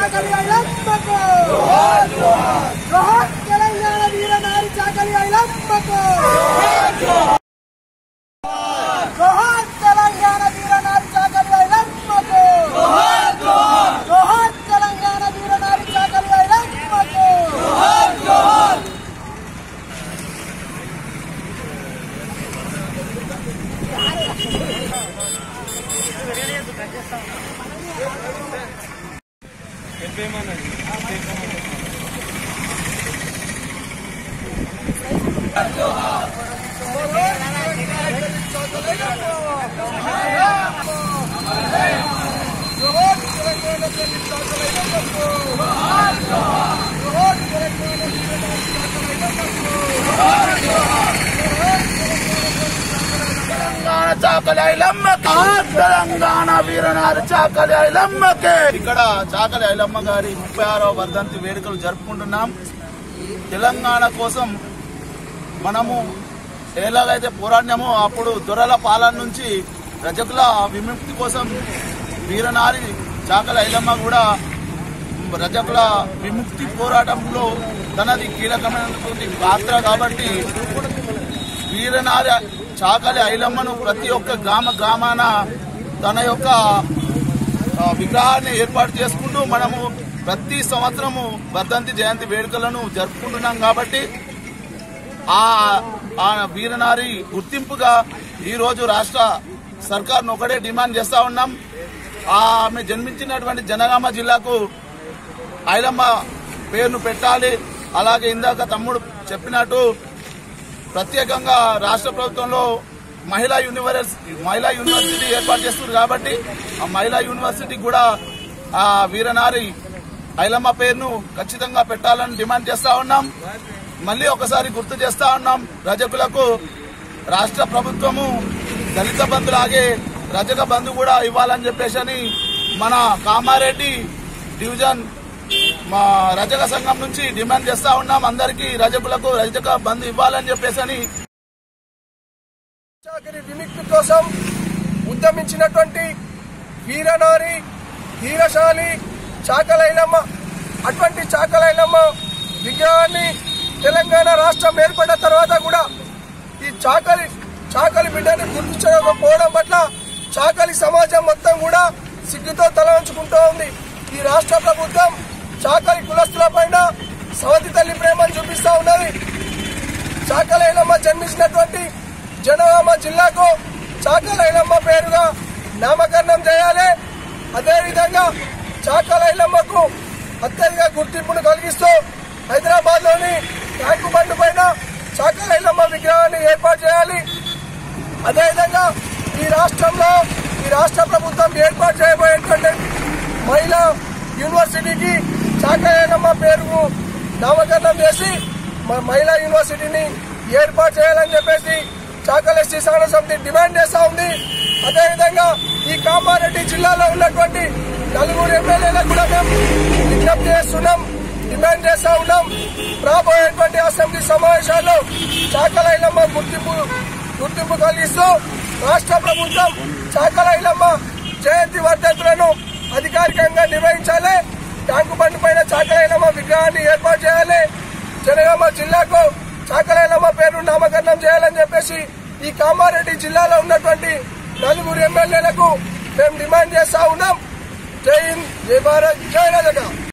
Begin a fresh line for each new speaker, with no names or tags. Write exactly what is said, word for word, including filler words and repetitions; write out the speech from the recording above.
చాకలి ఐలమ్మకు జోహార్ తెలంగాణ వీర నారి చాకలి ఐలమ్మకు జోహార్ తెలంగాణ వీర నారి చాకలి ఐలమ్మకు జోహార్ తెలంగాణ వీర నారి చాకలి ఐలమ్మకు
చాకలి ఐలమ్మకి తెలంగాణ వీరనారి చాకలి ఐలమ్మకి ఇక్కడ చాకలి ఐలమ్మ గారి ముప్పై ఆరవ వర్ధంతి వేడుకలు జరుపుకుంటున్నాం. తెలంగాణ కోసం మనము ఎలాగైతే పోరాడినామో అప్పుడు దొరల పాలన నుంచి రజకుల విముక్తి కోసం వీరనారి చాకలి ఐలమ్మ కూడా రజకుల విముక్తి పోరాటంలో తనది కీలకమైనటువంటి పాత్ర కాబట్టి వీరనారి చాకలి ఐలమ్మను ప్రతి ఒక్క గ్రామ గ్రామాన తన యొక్క విగ్రహాన్ని ఏర్పాటు చేసుకుంటూ మనము ప్రతి సంవత్సరము వర్ధంతి జయంతి వేడుకలను జరుపుకుంటున్నాం. కాబట్టి ఆ వీరనారి గుర్తింపుగా ఈరోజు రాష్ట్ర సర్కార్ను ఒకటే డిమాండ్ చేస్తా ఉన్నాం. ఆమె జన్మించినటువంటి జనగామ జిల్లాకు ఐలమ్మ పేరును పెట్టాలి. అలాగే ఇందాక తమ్ముడు చెప్పినట్టు ప్రత్యేకంగా రాష్ట్ర ప్రభుత్వంలో మహిళా యూనివర్సిటీ మహిళా యూనివర్సిటీ ఏర్పాటు చేస్తున్నారు కాబట్టి ఆ మహిళా యూనివర్సిటీకి కూడా ఆ వీరనారి ఐలమ్మ పేరును ఖచ్చితంగా పెట్టాలని డిమాండ్ చేస్తా ఉన్నాం. మళ్ళీ ఒకసారి గుర్తు చేస్తా ఉన్నాం, రజకులకు రాష్ట్ర ప్రభుత్వము దళిత బంధు లాగే రజక బంధు కూడా ఇవ్వాలని చెప్పేసి మన కామారెడ్డి డివిజన్ మా రజక సంఘం నుంచి డిమాండ్ చేస్తా ఉన్నాం. అందరికీ రజకులకు రజక బంధు ఇవ్వాలని చెప్పేసి
చాకలి విముక్తి కోసం ఉద్యమించినటువంటి వీరనారి ధీరశాలి చాకలి ఐలమ్మ, అటువంటి చాకలి ఐలమ్మ విగ్రహాన్ని తెలంగాణ రాష్ట్రం ఏర్పడిన తర్వాత కూడా ఈ చాకలి చాకలి బిడ్డని గుర్తించకపోవడం పట్ల చాకలి సమాజం మొత్తం కూడా సిగ్గుతో తల వంచుకుంటూ ఉంది. ఈ రాష్ట్ర ప్రభుత్వం చాకలి కులస్తుల పైన సవతి తల్లి ప్రేమను చూపిస్తా ఉన్నది. చాకలి ఐలమ్మ జన్మించినటువంటి జనగామ జిల్లాకు చాకలి ఐలమ్మ పేరుగా నామకరణం చేయాలి. అదేవిధంగా చాకలి ఐలమ్మకు అత్యధిక గుర్తింపును కలిగిస్తూ హైదరాబాద్ లోని ట్యాంకు బండ్ పైన చాకలి ఐలమ్మ విగ్రహాన్ని ఏర్పాటు చేయాలి. అదేవిధంగా ఈ రాష్ట్రంలో ఈ రాష్ట్ర ప్రభుత్వం ఏర్పాటు చేయబోయేటువంటి మహిళా యూనివర్సిటీకి చాకలి ఐలమ్మ పేరుకు నామకరణం చేసి మహిళా యూనివర్సిటీని ఏర్పాటు చేయాలని చెప్పేసి చాకలి ఎస్టీ సాధన సమితి డిమాండ్ చేస్తా ఉంది. అదేవిధంగా ఈ కామారెడ్డి జిల్లాలో ఉన్నటువంటి నలుగురు ఎమ్మెల్యేలకు కూడా మేము విజ్ఞప్తి చేస్తున్నాం, డిమాండ్ చేస్తా ఉన్నాం. రాబోయేటువంటి అసెంబ్లీ సమావేశాల్లో చాకలి ఐలమ్మ గుర్తింపు గుర్తింపు కలిగిస్తూ రాష్ట్ర ప్రభుత్వం చాకలి ఐలమ్మ జయంతి వర్ధంతులను అధికారికంగా నిర్వహించాలి. ట్యాంకు బండ్ పైన చాకలి ఐలమ్మ విగ్రహాన్ని ఏర్పాటు చేయాలి. జనగామ జిల్లాకు చాకలి ఐలమ్మ పేరు నామకరణం చేయాలని చెప్పేసి ఈ కామారెడ్డి జిల్లాలో ఉన్నటువంటి నలుగురు ఎమ్మెల్యేలకు మేము డిమాండ్ చేస్తా ఉన్నాం. జై హింద్, జై భారత్, జై రజక.